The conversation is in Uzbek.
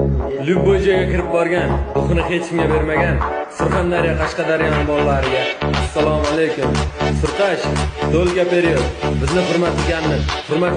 Lubboy joyga kirib borgan, ruhini hech kimga bermagan Surxondaryo Qashqadaryoning bolalariga assalomu alaykum. Surqash, do'lga period. Bizni hurmat qilganni, hurmat